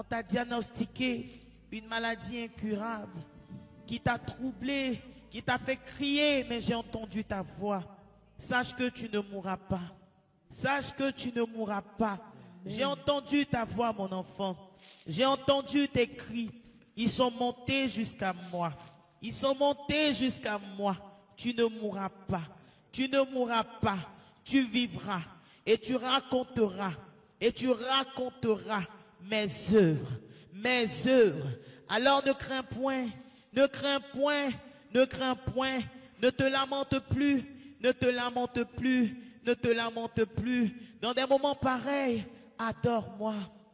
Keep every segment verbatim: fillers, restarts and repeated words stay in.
t'a diagnostiqué une maladie incurable, qui t'a troublé, qui t'a fait crier, mais j'ai entendu ta voix. Sache que tu ne mourras pas. Sache que tu ne mourras pas. J'ai entendu ta voix, mon enfant. J'ai entendu tes cris. Ils sont montés jusqu'à moi. Ils sont montés jusqu'à moi. Tu ne mourras pas. Tu ne mourras pas. Tu vivras. Et tu raconteras. Et tu raconteras mes œuvres. Mes œuvres. Alors ne crains point. Ne crains point. Ne crains point. Ne te lamente plus. Ne te lamente plus. Ne te lamente plus. Dans des moments pareils, adore-moi.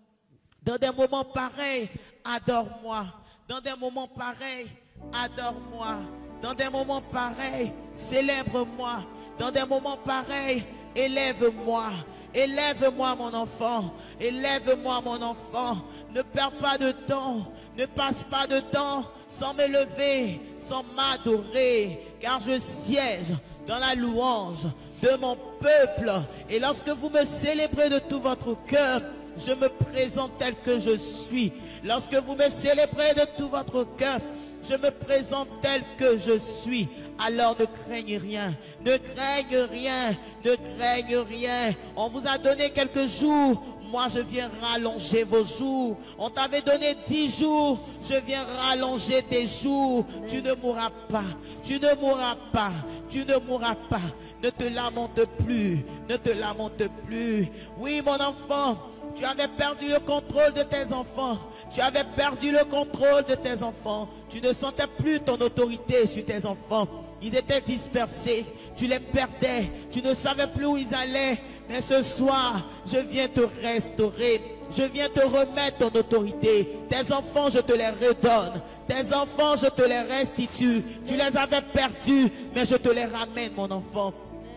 Dans des moments pareils, adore-moi. Dans des moments pareils, adore-moi. Dans des moments pareils, célèbre-moi. Dans des moments pareils, élève-moi. Élève-moi, mon enfant. Élève-moi, mon enfant. Ne perds pas de temps. Ne passe pas de temps sans m'élever, sans m'adorer. Car je siège dans la louange de mon peuple. Et lorsque vous me célébrez de tout votre cœur, je me présente tel que je suis. Lorsque vous me célébrez de tout votre cœur, je me présente tel que je suis. Alors ne craignez rien, ne craignez rien, ne craignez rien. On vous a donné quelques jours, moi je viens rallonger vos jours. On t'avait donné dix jours, je viens rallonger tes jours. Tu ne mourras pas, tu ne mourras pas, tu ne mourras pas. Ne te lamente plus, ne te lamente plus. Oui, mon enfant, tu avais perdu le contrôle de tes enfants. Tu avais perdu le contrôle de tes enfants. Tu ne sentais plus ton autorité sur tes enfants. Ils étaient dispersés. Tu les perdais. Tu ne savais plus où ils allaient. Mais ce soir, je viens te restaurer. Je viens te remettre ton autorité. Tes enfants, je te les redonne. Tes enfants, je te les restitue. Tu les avais perdus, mais je te les ramène, mon enfant.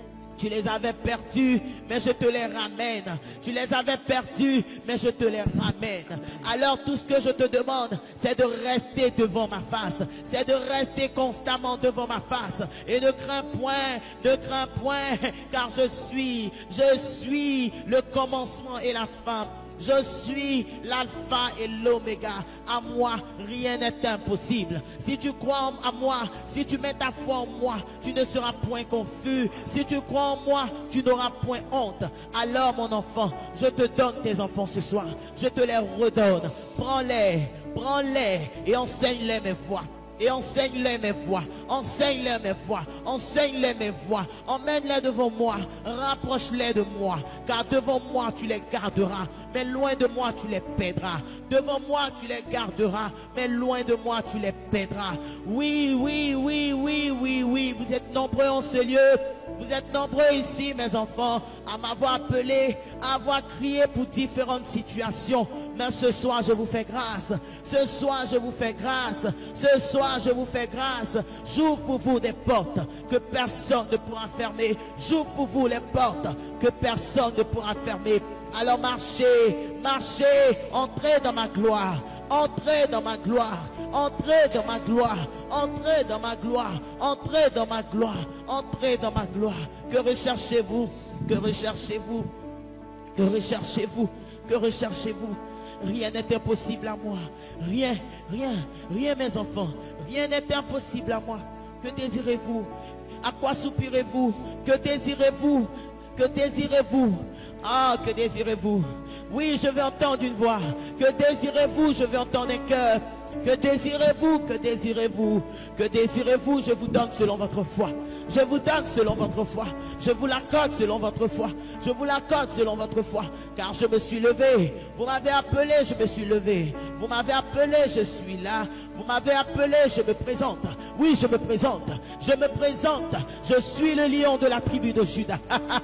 Tu les avais perdus, mais je te les ramène. Tu les avais perdus, mais je te les ramène. Alors tout ce que je te demande, c'est de rester devant ma face. C'est de rester constamment devant ma face. Et ne crains point, ne crains point, car je suis, je suis le commencement et la fin. Je suis l'alpha et l'oméga. À moi, rien n'est impossible. Si tu crois en moi, si tu mets ta foi en moi, tu ne seras point confus. Si tu crois en moi, tu n'auras point honte. Alors, mon enfant, je te donne tes enfants ce soir. Je te les redonne. Prends-les, prends-les et enseigne-les mes voies. Et enseigne-les mes voies, enseigne-les mes voies, enseigne-les mes voies, emmène-les devant moi, rapproche-les de moi, car devant moi tu les garderas, mais loin de moi tu les perdras. Devant moi tu les garderas, mais loin de moi tu les perdras. Oui, oui, oui, oui, oui, oui, vous êtes nombreux en ce lieu. Vous êtes nombreux ici, mes enfants, à m'avoir appelé, à avoir crié pour différentes situations. Mais ce soir, je vous fais grâce. Ce soir, je vous fais grâce. Ce soir, je vous fais grâce. J'ouvre pour vous des portes que personne ne pourra fermer. J'ouvre pour vous les portes que personne ne pourra fermer. Alors marchez, marchez, entrez dans ma gloire. Entrez dans ma gloire, entrez dans ma gloire, entrez dans ma gloire, entrez dans ma gloire, entrez dans ma gloire. Que recherchez-vous? Que recherchez-vous? Que recherchez-vous? Que recherchez-vous? Rien n'est impossible à moi. Rien, rien, rien, mes enfants. Rien n'est impossible à moi. Que désirez-vous? À quoi soupirez-vous? Que désirez-vous? Que désirez-vous? Ah, que désirez-vous? Oui, je veux entendre une voix. Que désirez-vous? Je veux entendre un cœur. Que désirez-vous? Que désirez-vous? Que désirez-vous? Je vous donne selon votre foi. Je vous donne selon votre foi. Je vous l'accorde selon votre foi. Je vous l'accorde selon votre foi. Car je me suis levé. Vous m'avez appelé, je me suis levé. Vous m'avez appelé, je suis là. Vous m'avez appelé, je me présente. Oui, je me présente. Je me présente. Je suis le lion de la tribu de Juda.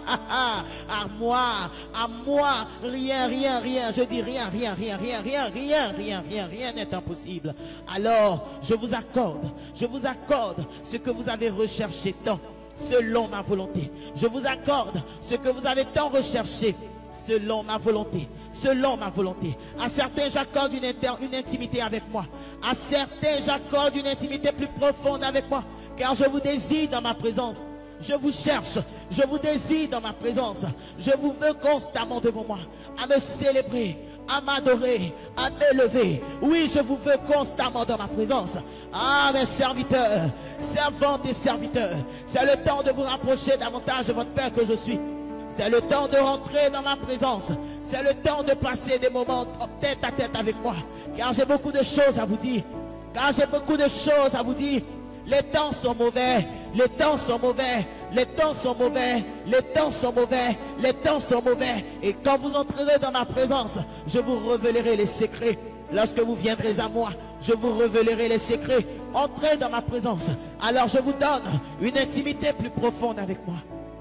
À moi, à moi, rien, rien, rien. Je dis rien, rien, rien, rien, rien, rien, rien, rien, rien n'est impossible. Alors, je vous accorde, je vous accorde ce que vous avez recherché tant, selon ma volonté. Je vous accorde ce que vous avez tant recherché, selon ma volonté. Selon ma volonté. À certains, j'accorde une, une intimité avec moi. À certains, j'accorde une intimité plus profonde avec moi. Car je vous désire dans ma présence. Je vous cherche. Je vous désire dans ma présence. Je vous veux constamment devant moi. À me célébrer, à m'adorer, à m'élever. Oui, je vous veux constamment dans ma présence. Ah, mes serviteurs, servantes et serviteurs, c'est le temps de vous rapprocher davantage de votre Père que je suis. C'est le temps de rentrer dans ma présence. C'est le temps de passer des moments tête à tête avec moi. Car j'ai beaucoup de choses à vous dire. Car j'ai beaucoup de choses à vous dire. Les temps sont mauvais. Les temps sont mauvais. Les temps sont mauvais. Les temps sont mauvais. Les temps sont mauvais. Et quand vous entrerez dans ma présence, je vous révélerai les secrets. Lorsque vous viendrez à moi, je vous révélerai les secrets. Entrez dans ma présence. Alors je vous donne une intimité plus profonde avec moi.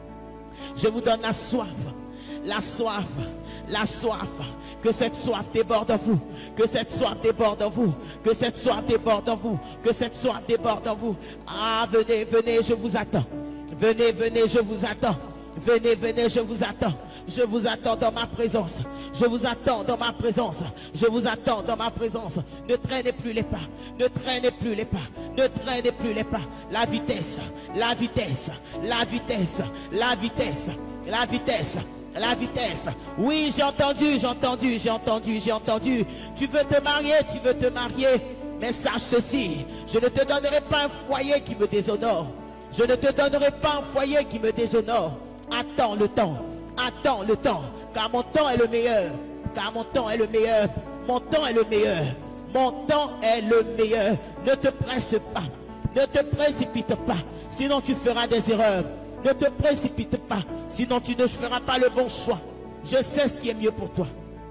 Je vous donne la soif, la soif, la soif. Que cette soif déborde en vous. Que cette soif déborde en vous. Que cette soif déborde en vous. Que cette soif déborde en vous. Ah, venez, venez, je vous attends. Venez, venez, je vous attends. Venez, venez, je vous attends. Je vous attends dans ma présence. Je vous attends dans ma présence. Je vous attends dans ma présence. Ne traînez plus les pas. Ne traînez plus les pas. Ne traînez plus les pas. La vitesse, la vitesse, la vitesse, la vitesse, la vitesse, la vitesse. Oui, j'ai entendu, j'ai entendu, j'ai entendu, j'ai entendu. Tu veux te marier, tu veux te marier. Mais sache ceci, je ne te donnerai pas un foyer qui me déshonore. Je ne te donnerai pas un foyer qui me déshonore. Attends le temps. Attends le temps, car mon temps est le meilleur, car mon temps est le meilleur, mon temps est le meilleur, mon temps est le meilleur. Ne te presse pas, ne te précipite pas, sinon tu feras des erreurs. Ne te précipite pas, sinon tu ne feras pas le bon choix. Je sais ce qui est mieux pour toi.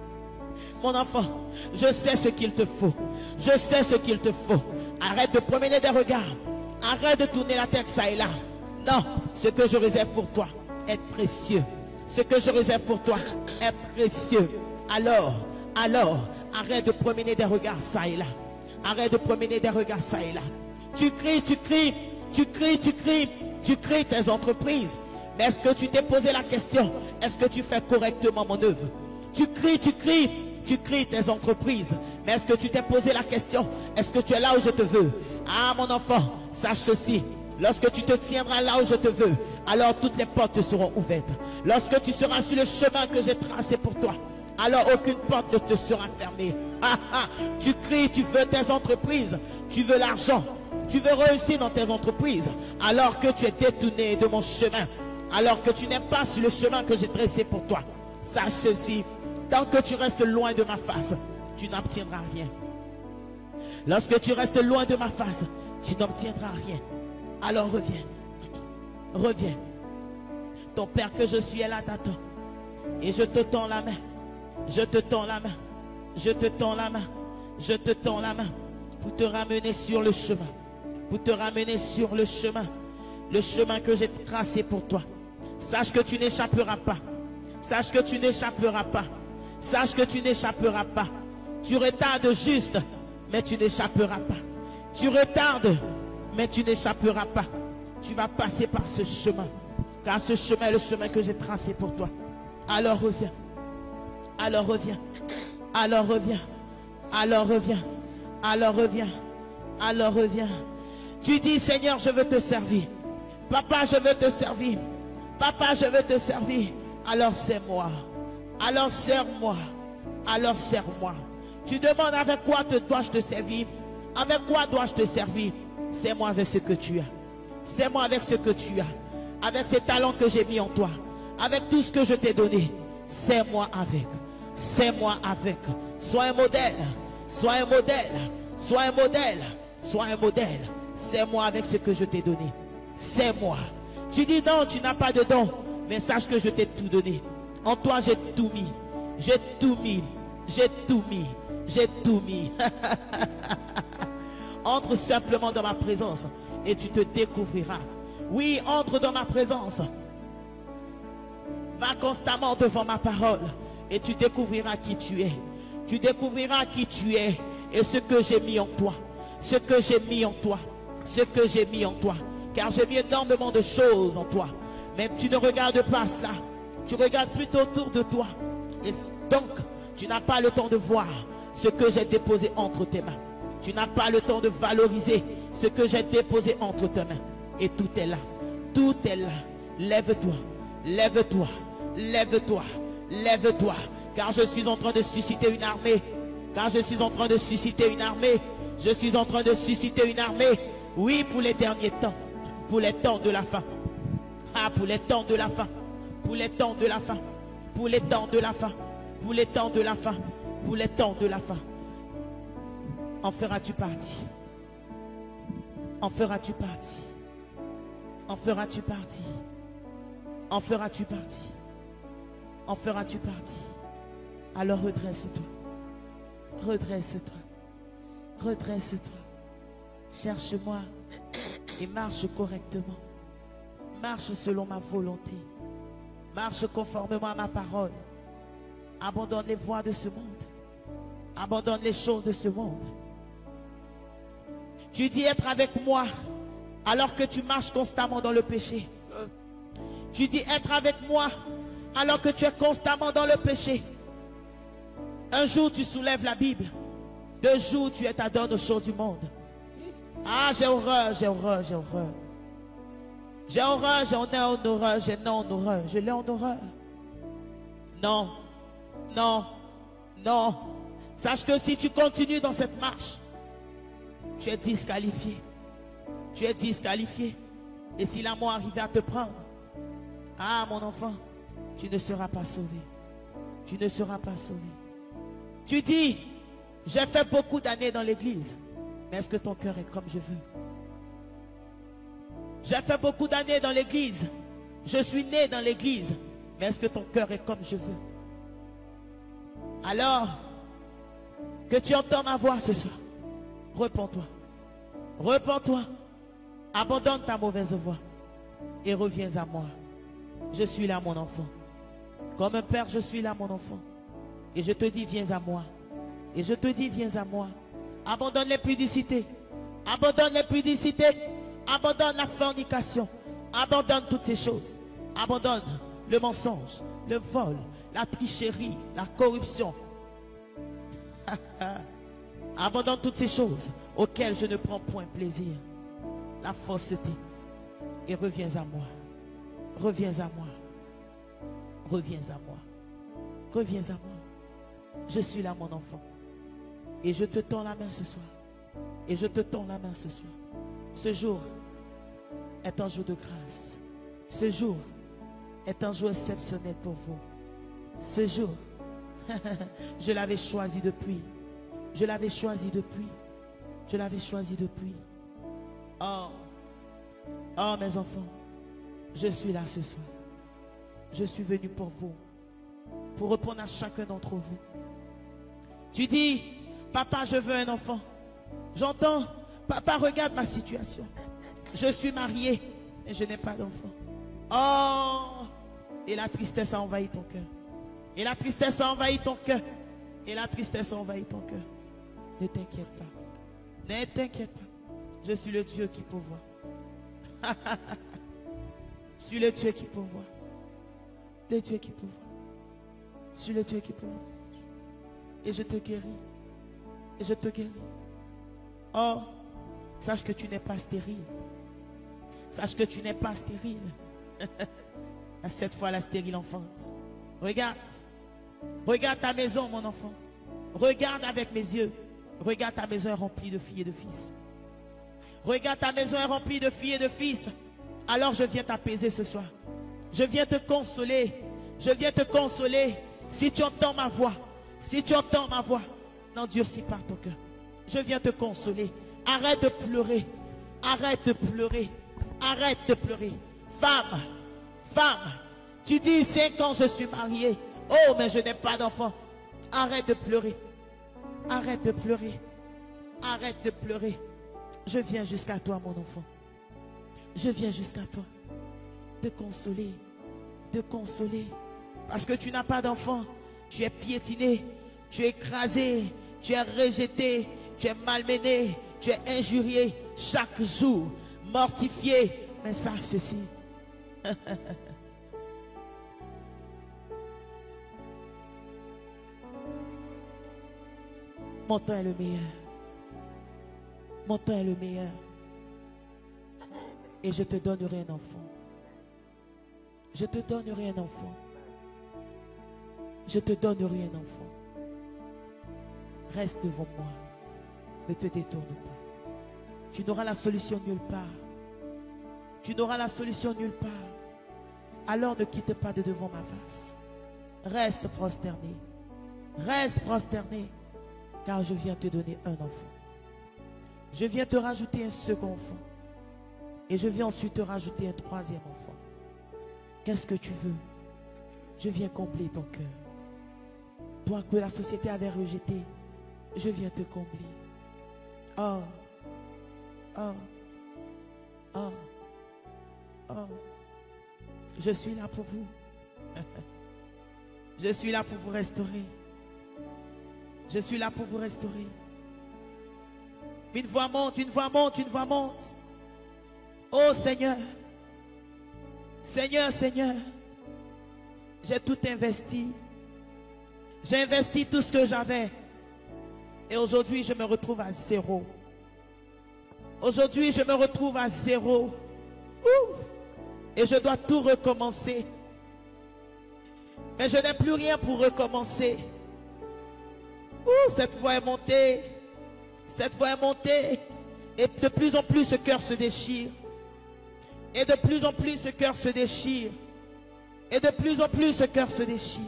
Mon enfant, je sais ce qu'il te faut, je sais ce qu'il te faut. Arrête de promener des regards, arrête de tourner la tête ça et là. Non, ce que je réserve pour toi est précieux. Ce que je réserve pour toi est précieux. Alors, alors, arrête de promener des regards ça et là. Arrête de promener des regards ça et là. Tu cries, tu cries, tu cries, tu cries, tu cries tes entreprises. Mais est-ce que tu t'es posé la question? Est-ce que tu fais correctement mon œuvre? Tu cries, tu cries, tu cries tes entreprises. Mais est-ce que tu t'es posé la question? Est-ce que tu es là où je te veux? Ah, mon enfant, sache ceci. Lorsque tu te tiendras là où je te veux, alors toutes les portes te seront ouvertes. Lorsque tu seras sur le chemin que j'ai tracé pour toi, alors aucune porte ne te sera fermée. Ah, ah, tu cries, tu veux tes entreprises, tu veux l'argent, tu veux réussir dans tes entreprises, alors que tu es détourné de mon chemin, alors que tu n'es pas sur le chemin que j'ai tracé pour toi. Sache ceci, tant que tu restes loin de ma face, tu n'obtiendras rien. Lorsque tu restes loin de ma face, tu n'obtiendras rien. Alors reviens, reviens. Ton Père que je suis est là t'attend. Et je te tends la main, je te tends la main, je te tends la main, je te tends la main pour te ramener sur le chemin, pour te ramener sur le chemin, le chemin que j'ai tracé pour toi. Sache que tu n'échapperas pas, sache que tu n'échapperas pas, sache que tu n'échapperas pas. Tu retardes juste, mais tu n'échapperas pas. Tu retardes, mais tu n'échapperas pas. Tu vas passer par ce chemin, car ce chemin est le chemin que j'ai tracé pour toi. Alors reviens, alors reviens, alors reviens, alors reviens, alors reviens, alors reviens. Tu dis, Seigneur, je veux te servir. Papa, je veux te servir. Papa, je veux te servir. Alors sers-moi, alors sers-moi, alors sers-moi. Tu demandes avec quoi te dois-je te servir? Avec quoi dois-je te servir? C'est-moi avec ce que tu as. C'est-moi avec ce que tu as. Avec ces talents que j'ai mis en toi. Avec tout ce que je t'ai donné. C'est-moi avec. C'est-moi avec. Sois un modèle. Sois un modèle. Sois un modèle. Sois un modèle. C'est-moi avec ce que je t'ai donné. C'est-moi. Tu dis non, tu n'as pas de don. Mais sache que je t'ai tout donné. En toi, j'ai tout mis. J'ai tout mis. J'ai tout mis. J'ai tout mis. Entre simplement dans ma présence et tu te découvriras. Oui, entre dans ma présence. Va constamment devant ma parole et tu découvriras qui tu es. Tu découvriras qui tu es et ce que j'ai mis en toi. Ce que j'ai mis en toi. Ce que j'ai mis en toi. Car j'ai mis énormément de choses en toi. Mais tu ne regardes pas cela. Tu regardes plutôt autour de toi. Et donc, tu n'as pas le temps de voir ce que j'ai déposé entre tes mains. Tu n'as pas le temps de valoriser ce que j'ai déposé entre tes mains. Et tout est là. Tout est là. Lève-toi. Lève-toi. Lève-toi. Lève-toi. car je suis en train de susciter une armée. Car je suis en train de susciter une armée. Je suis en train de susciter une armée. Oui, pour les derniers temps. Pour les temps de la fin. Ah, pour les temps de la fin. Pour les temps de la fin. Pour les temps de la fin. Pour les temps de la fin. Pour les temps de la fin. En feras-tu partie? En feras-tu partie? En feras-tu partie? En feras-tu partie? En feras-tu partie? Alors redresse-toi. Redresse-toi. Redresse-toi. Cherche-moi et marche correctement. Marche selon ma volonté. Marche conformément à ma parole. Abandonne les voies de ce monde. Abandonne les choses de ce monde. Tu dis être avec moi alors que tu marches constamment dans le péché. Tu dis être avec moi alors que tu es constamment dans le péché. Un jour tu soulèves la Bible. Deux jours tu t'adonnes aux choses du monde. Ah, j'ai horreur, j'ai horreur, j'ai horreur. J'ai horreur, j'en ai en horreur, j'ai non en horreur. Je l'ai en horreur. Non, non, non. Sache que si tu continues dans cette marche, tu es disqualifié. Tu es disqualifié. Et si la mort arrivait à te prendre, ah mon enfant, tu ne seras pas sauvé. Tu ne seras pas sauvé. Tu dis, j'ai fait beaucoup d'années dans l'église, mais est-ce que ton cœur est comme je veux? J'ai fait beaucoup d'années dans l'église. Je suis né dans l'église, mais est-ce que ton cœur est comme je veux? Alors, que tu entends ma voix ce soir, repens-toi. Repens-toi. Abandonne ta mauvaise voie et reviens à moi. Je suis là, mon enfant. Comme un père, je suis là, mon enfant. Et je te dis, viens à moi. Et je te dis, viens à moi. Abandonne les pudicités. Abandonne les pudicités. Abandonne la fornication. Abandonne toutes ces choses. Abandonne le mensonge, le vol, la tricherie, la corruption. Abandonne toutes ces choses auxquelles je ne prends point plaisir. La fausseté. Et reviens à moi. Reviens à moi. Reviens à moi. Reviens à moi. Je suis là, mon enfant. Et je te tends la main ce soir. Et je te tends la main ce soir. Ce jour est un jour de grâce. Ce jour est un jour exceptionnel pour vous. Ce jour, je l'avais choisi depuis. Je l'avais choisi depuis. Je l'avais choisi depuis. Oh, oh mes enfants, je suis là ce soir. Je suis venu pour vous, pour répondre à chacun d'entre vous. Tu dis, papa, je veux un enfant. J'entends, papa, regarde ma situation. Je suis marié, mais je n'ai pas d'enfant. Oh, et la tristesse a envahi ton cœur. Et la tristesse a envahi ton cœur. Et la tristesse a envahi ton cœur. Ne t'inquiète pas. Ne t'inquiète pas. Je suis le Dieu qui pourvoit. Je suis le Dieu qui pourvoit. Le Dieu qui pourvoit. Je suis le Dieu qui pourvoit. Et je te guéris. Et je te guéris. Oh, sache que tu n'es pas stérile. Sache que tu n'es pas stérile. Cette fois la stérile enfance. Regarde. Regarde ta maison, mon enfant. Regarde avec mes yeux. Regarde, ta maison est remplie de filles et de fils. Regarde, ta maison est remplie de filles et de fils. Alors je viens t'apaiser ce soir. Je viens te consoler. Je viens te consoler. Si tu entends ma voix, si tu entends ma voix, n'endurcis pas ton cœur. Je viens te consoler. Arrête de pleurer. Arrête de pleurer. Arrête de pleurer. Femme, femme, tu dis cinq ans je suis mariée. Oh, mais je n'ai pas d'enfant. Arrête de pleurer. Arrête de pleurer. Arrête de pleurer. Je viens jusqu'à toi, mon enfant. Je viens jusqu'à toi. Te consoler. Te consoler. Parce que tu n'as pas d'enfant. Tu es piétiné. Tu es écrasé. Tu es rejeté. Tu es malmené. Tu es injurié. Chaque jour. Mortifié. Mais sache ceci. Mon temps est le meilleur. Mon temps est le meilleur. Et je te donnerai un enfant. Je te donnerai un enfant. Je te donne rien, enfant. Reste devant moi. Ne te détourne pas. Tu n'auras la solution nulle part. Tu n'auras la solution nulle part. Alors ne quitte pas de devant ma face. Reste prosterné. Reste prosterné. Car je viens te donner un enfant. Je viens te rajouter un second enfant. Et je viens ensuite te rajouter un troisième enfant. Qu'est-ce que tu veux? Je viens combler ton cœur. Toi que la société avait rejeté, je viens te combler. Oh, oh, oh, oh. Je suis là pour vous. Je suis là pour vous restaurer. Je suis là pour vous restaurer. Une voix monte, une voix monte, une voix monte. Oh Seigneur, Seigneur, Seigneur, j'ai tout investi. J'ai investi tout ce que j'avais. Et aujourd'hui, je me retrouve à zéro. Aujourd'hui, je me retrouve à zéro. Ouh. Et je dois tout recommencer. Mais je n'ai plus rien pour recommencer. Ouh, cette voix est montée. Cette voix est montée. Et de plus en plus, ce cœur se déchire. Et de plus en plus, ce cœur se déchire. Et de plus en plus, ce cœur se déchire.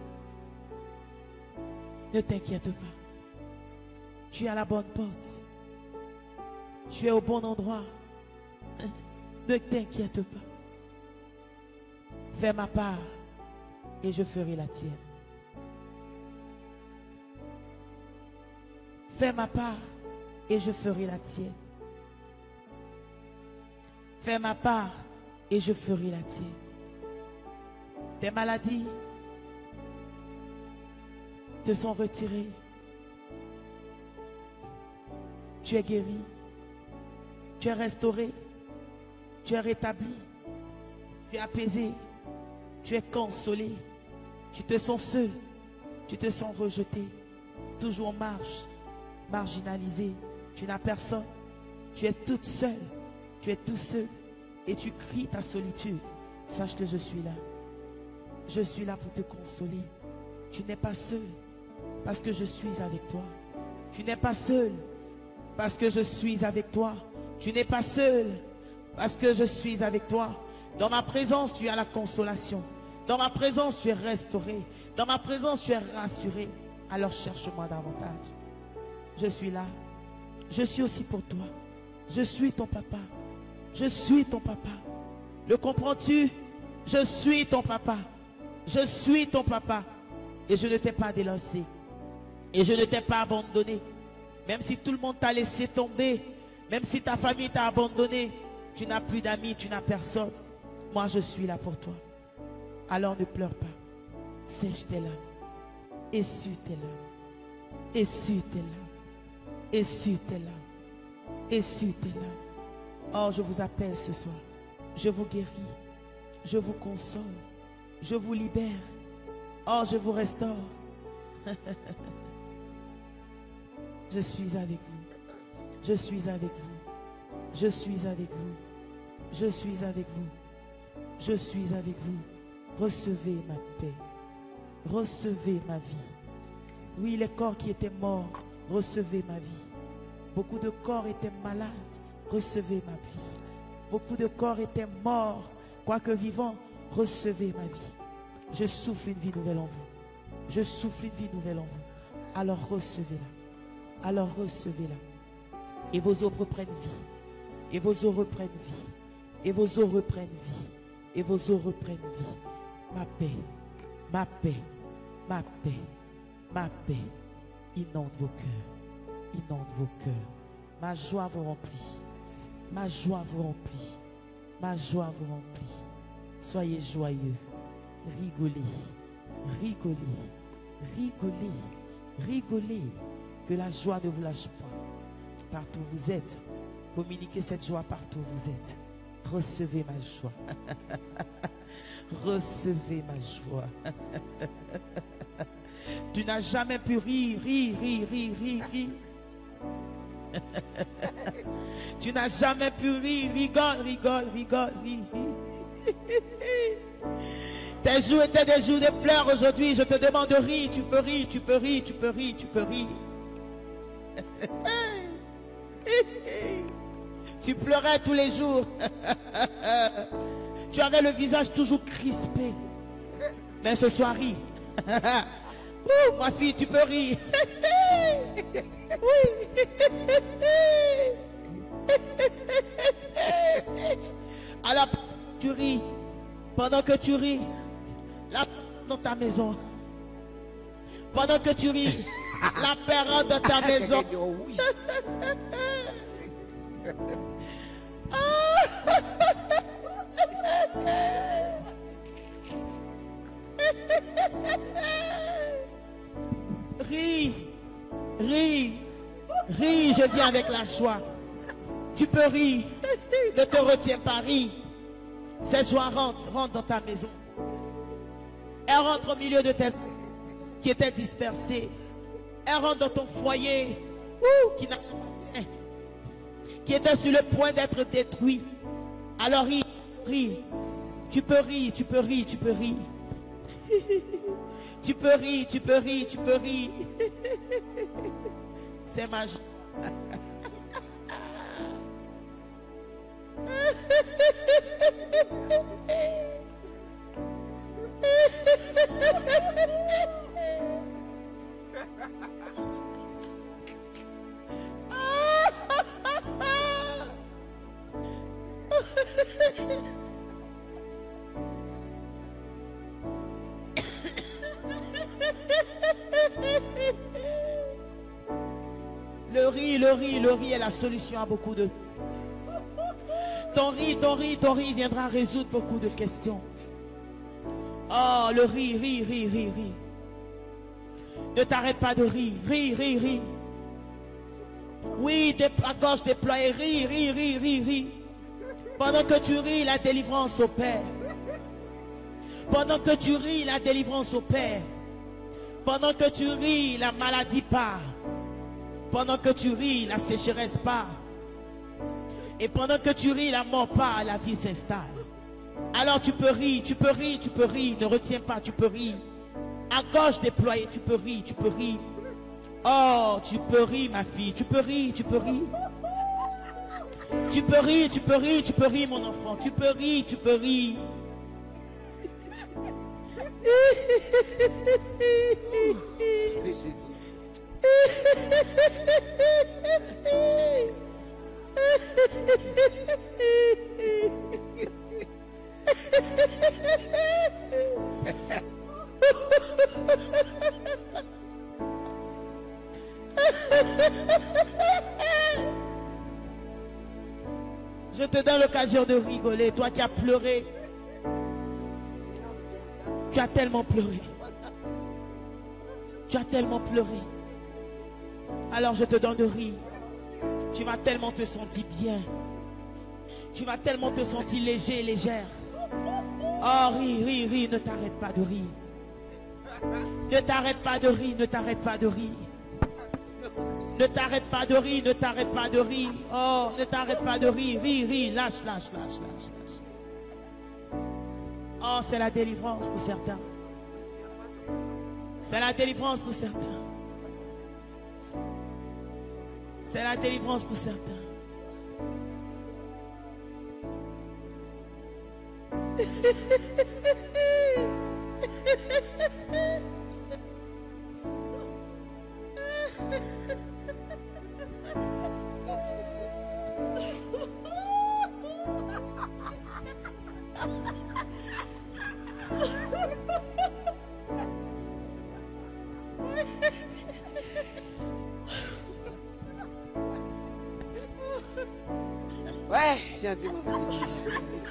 Ne t'inquiète pas. Tu es à la bonne porte. Tu es au bon endroit. Ne t'inquiète pas. Fais ma part et je ferai la tienne. Fais ma part et je ferai la tienne. Fais ma part et je ferai la tienne. Tes maladies te sont retirées. Tu es guéri. Tu es restauré. Tu es rétabli. Tu es apaisé. Tu es consolé. Tu te sens seul. Tu te sens rejeté. Toujours en marche. Marginalisé. Tu n'as personne. Tu es toute seule. Tu es tout seul. Et tu cries ta solitude. Sache que je suis là. Je suis là pour te consoler. Tu n'es pas seul. Parce que je suis avec toi. Tu n'es pas seul. Parce que je suis avec toi. Tu n'es pas seul. Parce que je suis avec toi. Dans ma présence, tu as la consolation. Dans ma présence, tu es restauré. Dans ma présence, tu es rassuré. Alors cherche-moi davantage. Je suis là. Je suis aussi pour toi. Je suis ton papa. Je suis ton papa. Le comprends-tu? Je suis ton papa. Je suis ton papa. Et je ne t'ai pas délaissé. Et je ne t'ai pas abandonné. Même si tout le monde t'a laissé tomber. Même si ta famille t'a abandonné. Tu n'as plus d'amis, tu n'as personne. Moi, je suis là pour toi. Alors ne pleure pas. Sèche tes larmes. Essuie tes larmes. Essuie tes larmes. Essuie tes larmes. Essuie tes larmes. Oh, je vous appelle ce soir. Je vous guéris. Je vous console. Je vous libère. Oh, je vous restaure. Je suis avec vous. Je suis avec vous. Je suis avec vous. Je suis avec vous. Je suis avec vous. Recevez ma paix. Recevez ma vie. Oui, les corps qui étaient morts, recevez ma vie. Beaucoup de corps étaient malades, recevez ma vie. Beaucoup de corps étaient morts, quoique vivants, recevez ma vie. Je souffle une vie nouvelle en vous. Je souffle une vie nouvelle en vous. Alors recevez-la. Alors recevez-la. Et vos os reprennent vie. Et vos os reprennent vie. Et vos os reprennent vie. Et vos os reprennent vie. Ma paix, ma paix, ma paix, ma paix inonde vos cœurs. Inonde vos cœurs. Ma joie vous remplit. Ma joie vous remplit. Ma joie vous remplit. Soyez joyeux. Rigolez. Rigolez. Rigolez. Rigolez. Que la joie ne vous lâche pas. Partout où vous êtes. Communiquez cette joie partout où vous êtes. Recevez ma joie. Recevez ma joie. Tu n'as jamais pu rire, rire, rire, rire, rire, rire. Tu n'as jamais pu rire, rigole, rigole, rigole, rire, rire. Tes jours étaient des jours de pleurs aujourd'hui. Je te demande de rire. Tu peux rire, tu peux rire, tu peux rire, tu peux rire. Tu pleurais tous les jours. Tu avais le visage toujours crispé. Mais ce soir, ris. Ouh, ma fille, tu peux rire. Oui. Alors, tu ris. Pendant que tu ris, la dans ta maison. Pendant que tu ris, la paix rentre dans ta maison. Ris, ris, ris, je viens avec la joie. Tu peux rire, ne te retiens pas, ris. Cette joie rentre, rentre dans ta maison. Elle rentre au milieu de tes qui étaient dispersés. Elle rentre dans ton foyer ouh, qui, n'a, qui était sur le point d'être détruit. Alors ris, ris. Tu peux rire, tu peux rire, tu peux rire. Tu peux rire, tu peux rire, tu peux rire. C'est ma joie. Le riz, le riz, le riz est la solution à beaucoup de... Ton riz, ton riz, ton riz viendra résoudre beaucoup de questions. Oh, le riz, riz, riz, riz, riz. Ne t'arrête pas de rire, riz, riz, riz. Oui, à gauche déployée, riz, riz, riz, riz, riz. Pendant que tu ris, la délivrance opère. Pendant que tu ris, la délivrance opère. Pendant que tu ris, la maladie part. Pendant que tu ris, la sécheresse part. Et pendant que tu ris, la mort part, la vie s'installe. Alors tu peux rire, tu peux rire, tu peux rire. Ne retiens pas, tu peux rire. À gauche déployée, tu peux rire, tu peux rire. Oh, tu peux rire, ma fille. Tu peux rire, tu peux rire. Tu peux rire, tu peux rire, tu peux rire, mon enfant. Tu peux rire, tu peux rire. Oui, Jésus. Je te donne l'occasion de rigoler, toi qui as pleuré. Tu as tellement pleuré. Tu as tellement pleuré. Alors je te donne de rire. Tu vas tellement te sentir bien. Tu vas tellement te sentir léger et légère. Oh, ris, ris, ris, ne t'arrête pas de rire. Ne t'arrête pas de rire, ne t'arrête pas de rire. Ne t'arrête pas de rire, ne t'arrête pas de rire. Oh, ne t'arrête pas de rire, rire, rire, lâche, lâche, lâche, lâche, lâche. Oh, c'est la délivrance pour certains. C'est la délivrance pour certains. C'est la délivrance pour certains. Ouais, j'ai dit mon fils.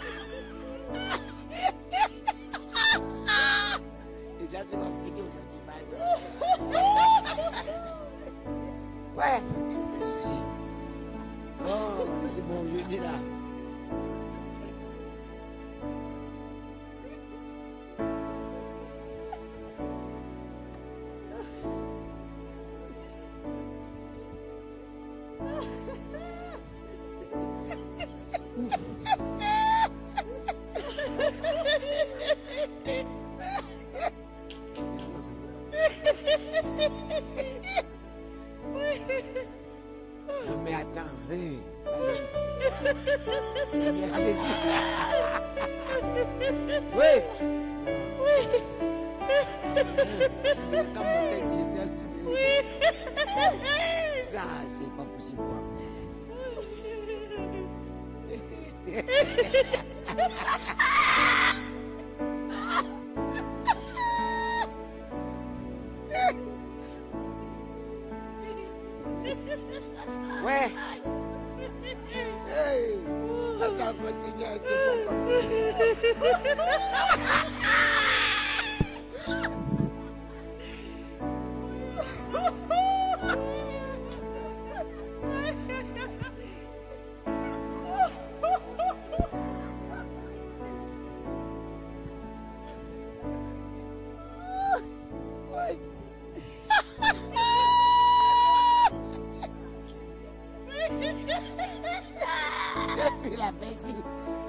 Déjà, c'est ma fille aujourd'hui. Ouais. Oh, c'est bon, je dis là. Seigneur Jésus. Oui. Oui. Comme mon tête Gisèle, tu me Oui. Ça, c'est pas possible quoi. Ouais. Hey. Ça va, Seigneur, c'est bon comme j'ai vu la vessie.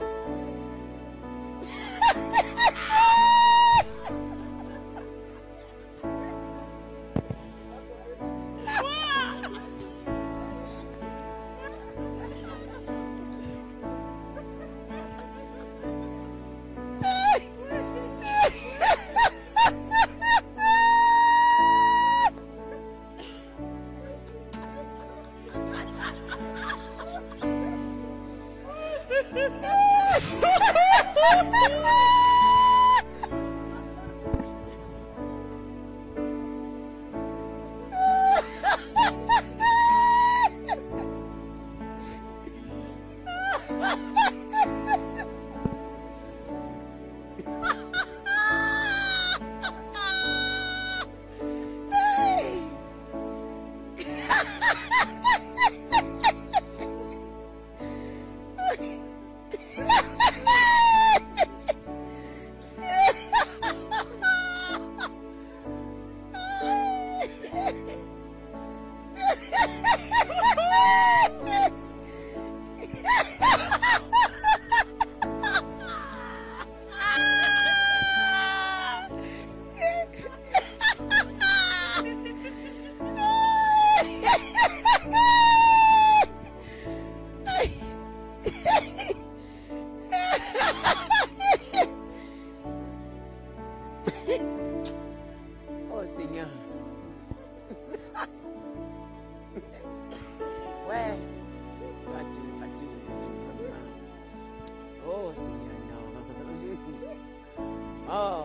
Oh Seigneur. Ouais. Toi, tu me fatigues aujourd'hui. Oh Seigneur, non. Oh.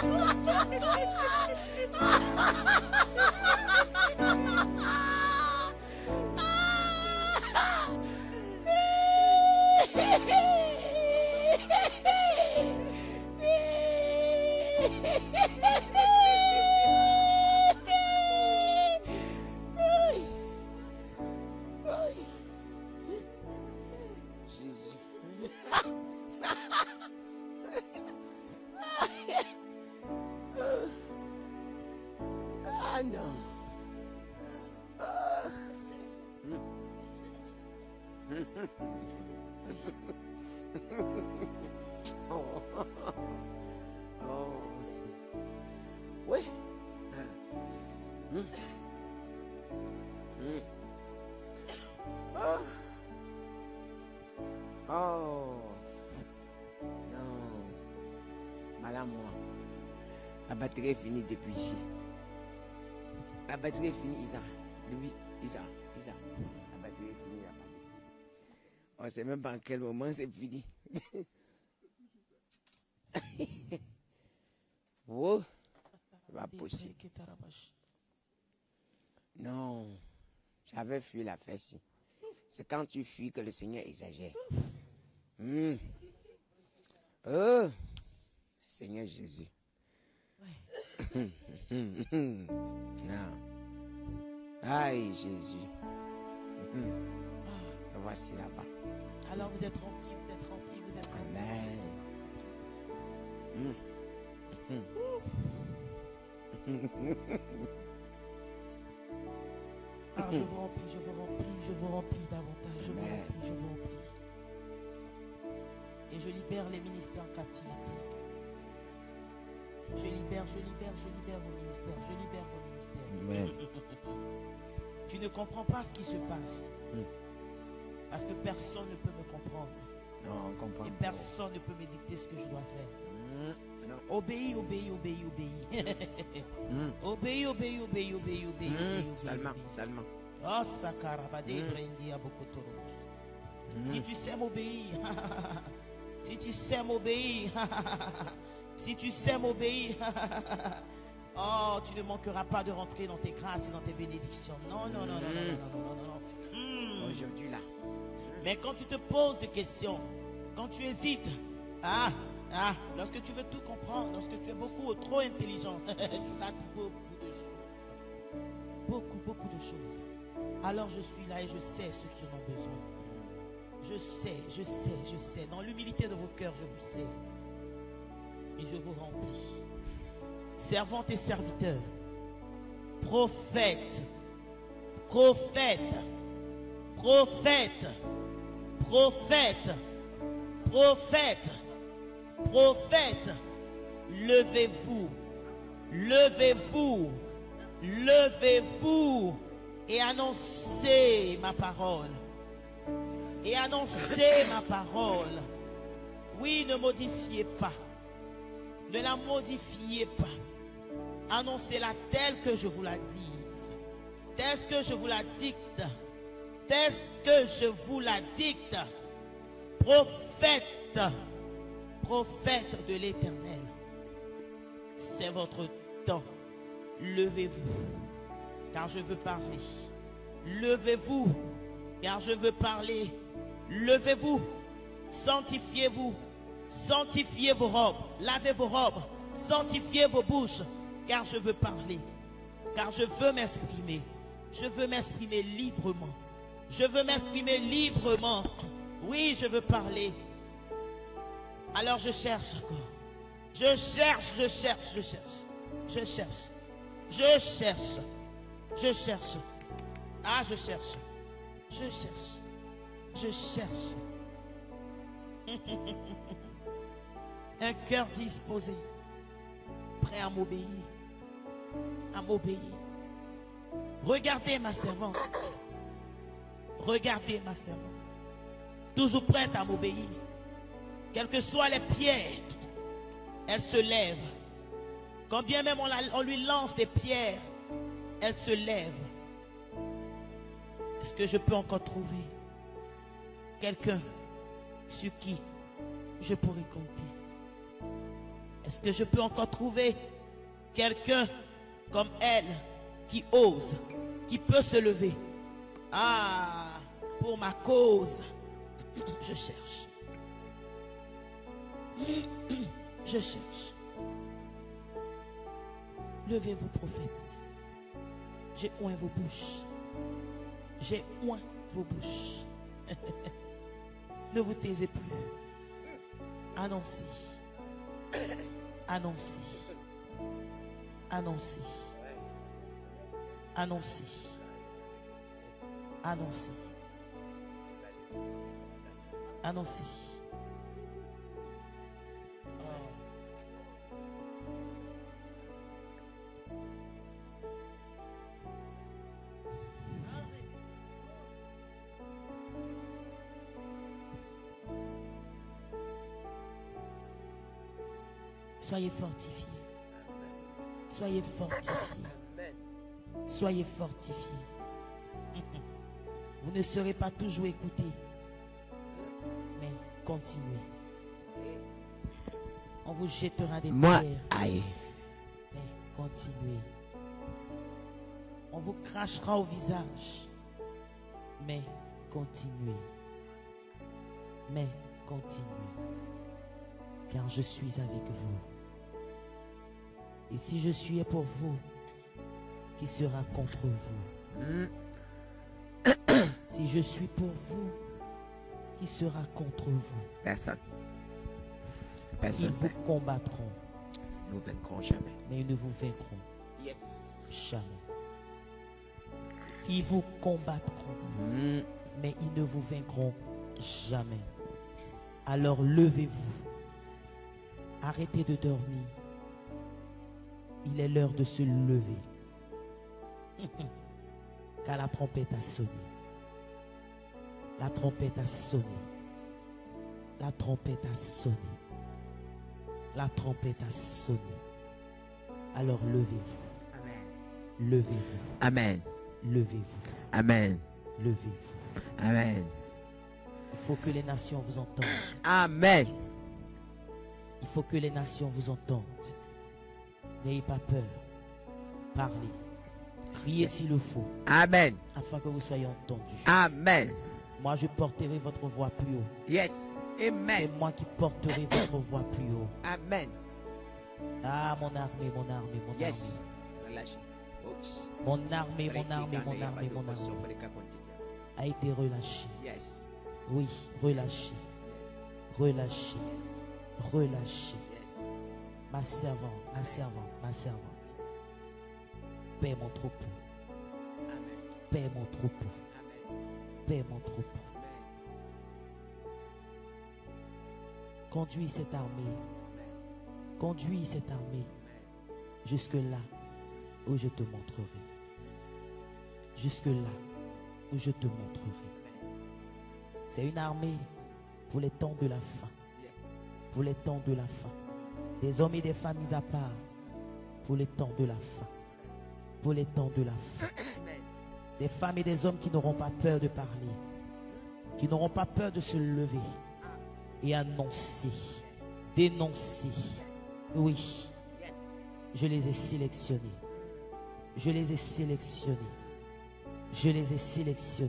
Jésus. Ah non. Ah. Oh. Oh. Oui. Hum. Hum. Oh. Oh. Non. Madame, moi. La batterie est finie depuis ici. La batterie est finie, Isa. Depuis Isa. Isa. La batterie est finie. La batterie. On ne sait même pas en quel moment c'est fini. Oh. C'est pas possible. Non. J'avais fui la fesse. C'est quand tu fuis que le Seigneur exagère. Mmh. Oh. Seigneur Jésus. Non. Aïe, Jésus. Ah. Voici là-bas. Alors vous êtes remplis, vous êtes remplis, vous êtes remplis. Amen. Mmh. Alors je vous remplis, je vous remplis, je vous remplis davantage. Je vous remplis, je vous remplis. Et je libère les ministères en captivité. Je libère, je libère, je libère vos ministères. Je libère vos ministères. Amen. Tu ne comprends pas ce qui se passe. Mm. Parce que personne ne peut me comprendre. Non, on comprend. Et personne ne peut me dicter ce que je dois faire. Mm. Non. Obéis, obéis, obéis, obéis. Mm. Obéis, obéis, obéis, obéis, obéis. Mm. obéis, Seulement, obéis. seulement. Oh, Sakarabade, Mm. Brendi, Abokotoro. Mm. Si tu sais m'obéir, si tu sais m'obéir, si tu sais m'obéir, oh, tu ne manqueras pas de rentrer dans tes grâces et dans tes bénédictions. Non, non, non, non, non, non, non, non, non, non. Mm. Aujourd'hui là. Mais quand tu te poses des questions, quand tu hésites, ah, ah, lorsque tu veux tout comprendre, lorsque tu es beaucoup trop intelligent, tu rates beaucoup de choses. Beaucoup, beaucoup de choses. Alors je suis là et je sais ceux qui en ont besoin. Je sais, je sais, je sais. Dans l'humilité de vos cœurs, je vous sais. Et je vous remplis. Servantes et serviteurs, prophètes, prophètes, prophètes, prophètes, prophètes, prophètes, levez-vous, levez-vous, levez-vous et annoncez ma parole. Et annoncez ma parole. Oui, ne modifiez pas. Ne la modifiez pas. Annoncez-la telle que je vous la dise. Telle que je vous la dicte. Telle que je vous la dicte. Prophète. Prophète de l'Éternel. C'est votre temps. Levez-vous. Car je veux parler. Levez-vous. Car je veux parler. Levez-vous. Sanctifiez-vous. Sanctifiez vos robes. Lavez vos robes. Sanctifiez vos bouches. Car je veux parler. Car je veux m'exprimer. Je veux m'exprimer librement. Je veux m'exprimer librement. Oui, je veux parler. Alors je cherche encore. Je cherche, je cherche, je cherche. Je cherche. Je cherche. Je cherche. Ah, je cherche. Je cherche. Je cherche. Un cœur disposé. Prêt à m'obéir. À m'obéir. Regardez ma servante. Regardez ma servante. Toujours prête à m'obéir. Quelles que soient les pierres, elle se lève. Quand bien même on, la, on lui lance des pierres, elle se lève. Est-ce que je peux encore trouver quelqu'un sur qui je pourrais compter? Est-ce que je peux encore trouver quelqu'un comme elle qui ose, qui peut se lever? Ah, pour ma cause, je cherche. Je cherche. Levez-vous, prophète. J'ai oint vos bouches. J'ai oint vos bouches. Ne vous taisez plus. Annoncez. Annoncez. Annoncez. Annoncez. Annoncez. Annoncez. Soyez fortifiés. Soyez fortifiés. Soyez fortifiés. Vous ne serez pas toujours écoutés, mais continuez. On vous jettera des Moi, pierres, aïe. mais continuez. On vous crachera au visage, mais continuez. Mais continuez. Car je suis avec vous. Et si je suis pour vous, qui sera contre vous? Mm. Si je suis pour vous, qui sera contre vous? Personne. Ils Personne. vous combattront, Nous vaincrons jamais. mais ils ne vous vaincront Yes. jamais. Ils vous combattront, Mm. mais ils ne vous vaincront jamais. Alors levez-vous. Arrêtez de dormir. Il est l'heure de se lever. Car la trompette a sonné. La trompette a sonné. La trompette a sonné. La trompette a sonné. Alors levez-vous. Amen. Levez-vous. Amen. Levez-vous. Amen. Levez-vous. Amen. Il faut que les nations vous entendent. Amen. Il faut que les nations vous entendent. N'ayez pas peur. Parlez. Criez s'il le faut. Amen. Afin que vous soyez entendus. Amen. Moi, je porterai votre voix plus haut. Yes. C'est Amen. moi qui porterai votre voix plus haut. Amen. Ah, mon armée, mon armée, mon Yes. Relâchez. Oups. armée. Mon armée, mon armée, mon armée, mon armée a été relâchée. Yes. Oui, relâchée. Relâchée. Relâchée. Ma servante, ma servante, ma servante. Paix mon troupeau. Amen. Paix mon troupeau. Amen. Paix mon troupeau. Conduis cette armée. Conduis cette armée jusque là où je te montrerai. Jusque là où je te montrerai. C'est une armée pour les temps de la fin. Pour les temps de la fin. Des hommes et des femmes mis à part. Pour les temps de la fin. Pour les temps de la fin. Des femmes et des hommes qui n'auront pas peur de parler. Qui n'auront pas peur de se lever. Et annoncer. Dénoncer. Oui. Je les ai sélectionnés. Je les ai sélectionnés. Je les ai sélectionnés.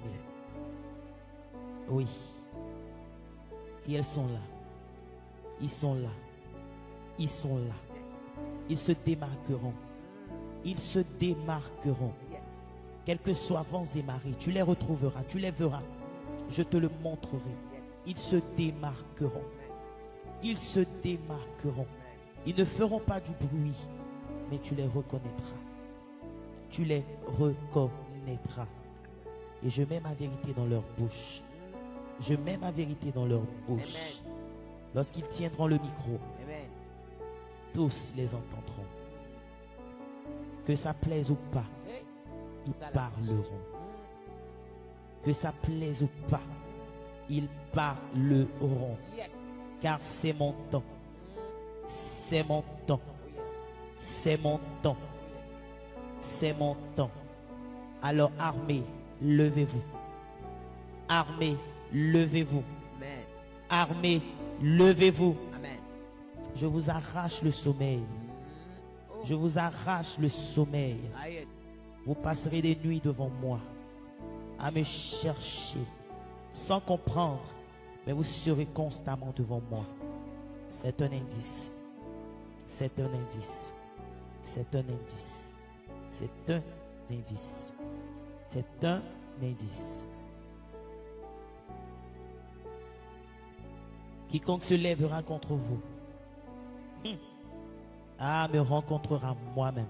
Oui. Et elles sont là. Ils sont là. Ils sont là. Ils se démarqueront. Ils se démarqueront. Quels que soient vents et marées, tu les retrouveras, tu les verras. Je te le montrerai. Ils se démarqueront. Ils se démarqueront. Ils ne feront pas du bruit, mais tu les reconnaîtras. Tu les reconnaîtras. Et je mets ma vérité dans leur bouche. Je mets ma vérité dans leur bouche. Amen. Lorsqu'ils tiendront le micro, Amen. tous les entendront. Que ça plaise ou pas, ils Ça, la parleront. Que ça plaise ou pas, ils parleront. Yes. Car c'est mon temps. C'est mon temps. Oh yes. C'est mon temps. C'est mon temps. Alors armée, levez-vous. Armée, levez-vous. Amen. Armée, levez-vous. Amen. Je vous arrache le sommeil. Je vous arrache le sommeil. Ah, yes. Vous passerez des nuits devant moi à me chercher sans comprendre, mais vous serez constamment devant moi. C'est un indice. C'est un indice. C'est un indice. C'est un indice. C'est un indice. Quiconque se lèvera contre vous, hum, ah, me rencontrera moi-même.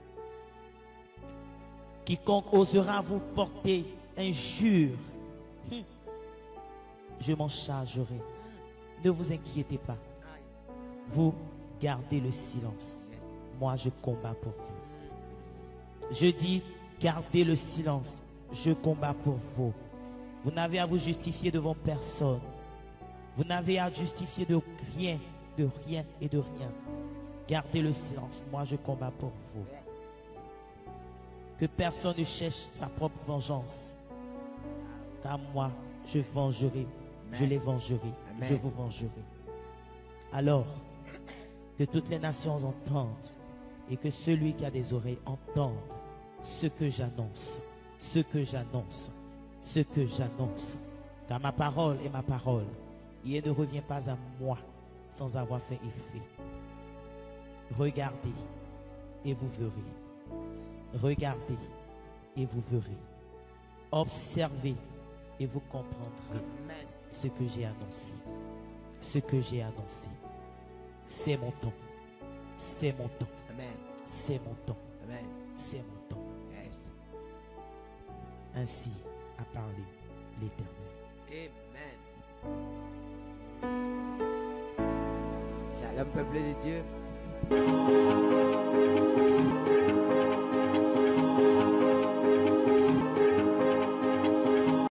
Quiconque osera vous porter injure, hum, je m'en chargerai. Ne vous inquiétez pas. Vous gardez le silence. Moi, je combats pour vous. Je dis, gardez le silence. Je combats pour vous. Vous n'avez à vous justifier devant personne. Vous n'avez à justifier de rien, de rien et de rien. Gardez le silence. Moi, je combats pour vous. Que personne ne cherche sa propre vengeance. Car moi, je vengerai. Je les vengerai. Je vous vengerai. Alors, que toutes les nations entendent et que celui qui a des oreilles entende ce que j'annonce. Ce que j'annonce. Ce que j'annonce. Car ma parole est ma parole. Et elle ne revient pas à moi sans avoir fait effet. Regardez et vous verrez. Regardez et vous verrez. Observez et vous comprendrez ce que j'ai annoncé. Ce que j'ai annoncé. C'est mon temps. C'est mon temps. Amen. C'est mon temps. Amen. C'est mon temps. Yes. Ainsi a parlé l'Éternel. Amen. Shalom, peuple de Dieu.